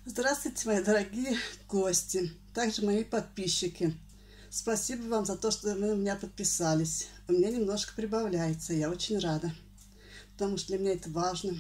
Здравствуйте, мои дорогие гости, также мои подписчики. Спасибо вам за то, что вы у меня подписались. У меня немножко прибавляется, я очень рада, потому что для меня это важно.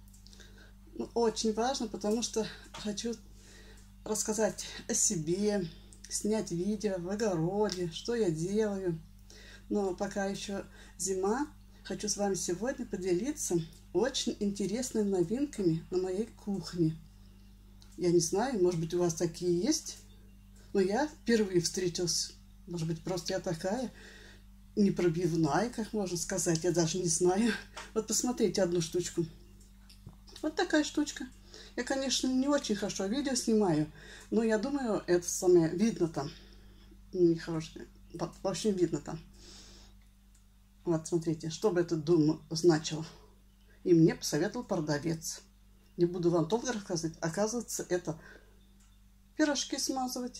Очень важно, потому что хочу рассказать о себе, снять видео в огороде, что я делаю. Но пока еще зима, хочу с вами сегодня поделиться очень интересными новинками на моей кухне. Я не знаю, может быть, у вас такие есть, но я впервые встретилась. Может быть, просто я такая непробивная, как можно сказать, я даже не знаю. Вот посмотрите одну штучку. Вот такая штучка. Я, конечно, не очень хорошо видео снимаю, но я думаю, это самое видно там. Нехорошее. В общем, видно там. Вот, смотрите, что бы это значило. И мне посоветовал продавец. Не буду вам долго рассказывать. Оказывается, это пирожки смазывать.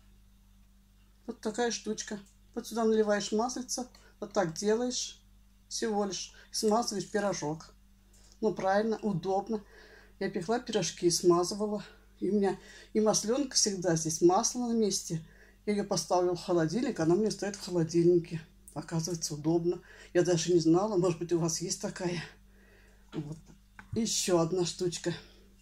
Вот такая штучка. Вот сюда наливаешь маслица. Вот так делаешь. Всего лишь смазываешь пирожок. Ну, правильно, удобно. Я пекла пирожки, смазывала. И у меня и масленка всегда здесь. Масло на месте. Я ее поставила в холодильник. Она у меня стоит в холодильнике. Оказывается, удобно. Я даже не знала. Может быть, у вас есть такая. Вот. Еще одна штучка.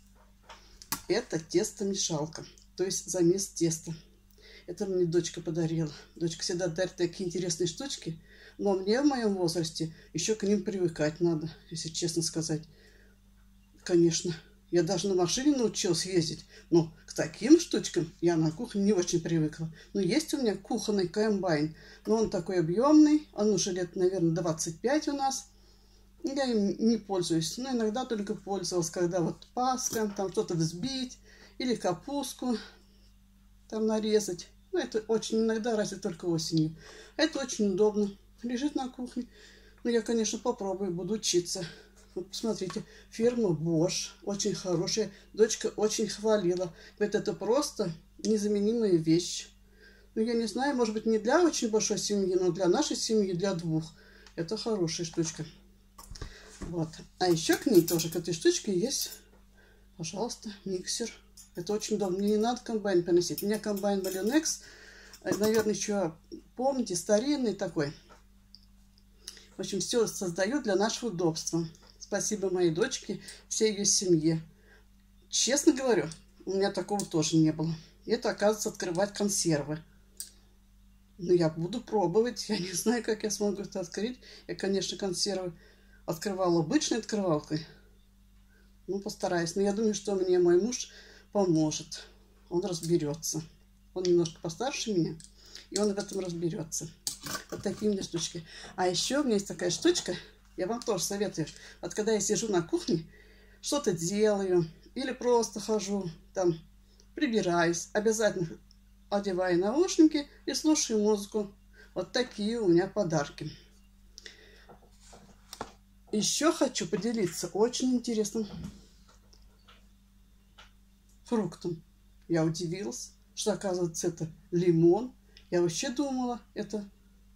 Это тестомешалка. То есть замес теста. Это мне дочка подарила. Дочка всегда дарит такие интересные штучки. Но мне в моем возрасте еще к ним привыкать надо, если честно сказать. Конечно, я даже на машине научилась ездить. Но к таким штучкам я на кухне не очень привыкла. Но есть у меня кухонный комбайн. Но он такой объемный. Он уже лет, наверное, 25 у нас. Я им не пользуюсь, но иногда только пользовалась, когда вот Пасха, там что-то взбить или капустку там нарезать. Ну, это очень иногда, разве только осенью. Это очень удобно. Лежит на кухне. Но я, конечно, попробую, буду учиться. Вот посмотрите, фирма Bosch, очень хорошая. Дочка очень хвалила. Говорит, это просто незаменимая вещь. Ну, я не знаю, может быть, не для очень большой семьи, но для нашей семьи, для двух. Это хорошая штучка. Вот. А еще к ней тоже, к этой штучке есть, пожалуйста, миксер. Это очень удобно. Мне не надо комбайн поносить. У меня комбайн Balionex, наверное, еще, помните, старинный такой. В общем, все создаю для нашего удобства. Спасибо моей дочке, всей ее семье. Честно говорю, у меня такого тоже не было. Это, оказывается, открывать консервы. Но я буду пробовать. Я не знаю, как я смогу это открыть. Я, конечно, консервы открывала обычной открывалкой. Ну, постараюсь. Но я думаю, что мне мой муж поможет. Он разберется. Он немножко постарше меня. И он в этом разберется. Вот такие у меня штучки. А еще у меня есть такая штучка. Я вам тоже советую. Вот когда я сижу на кухне, что-то делаю. Или просто хожу, там, прибираюсь. Обязательно одеваю наушники и слушаю музыку. Вот такие у меня подарки. Еще хочу поделиться очень интересным фруктом. Я удивилась, что, оказывается, это лимон. Я вообще думала, это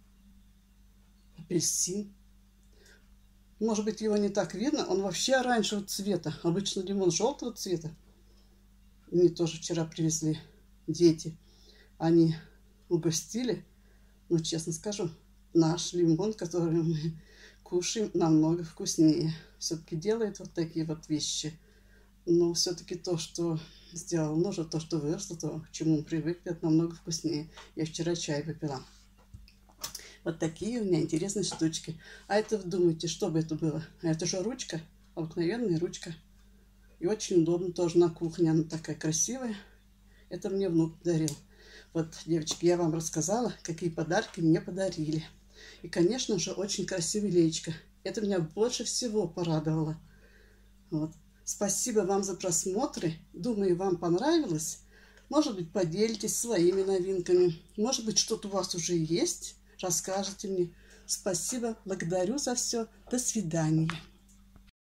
апельсин. Может быть, его не так видно. Он вообще оранжевого цвета. Обычно лимон желтого цвета. Мне тоже вчера привезли дети. Они угостили. Ну, честно скажу, наш лимон, который мы кушаем, намного вкуснее. Все-таки делает вот такие вот вещи. Но все-таки то, что сделал муж, то, что выросло, то, к чему он привык, это намного вкуснее. Я вчера чай выпила. Вот такие у меня интересные штучки. А это, вы думаете, что бы это было? А это же ручка, обыкновенная ручка. И очень удобно тоже на кухне. Она такая красивая. Это мне внук подарил. Вот, девочки, я вам рассказала, какие подарки мне подарили. И, конечно же, очень красивая леечка. Это меня больше всего порадовало. Вот. Спасибо вам за просмотры. Думаю, вам понравилось. Может быть, поделитесь своими новинками. Может быть, что-то у вас уже есть. Расскажите мне. Спасибо. Благодарю за все. До свидания.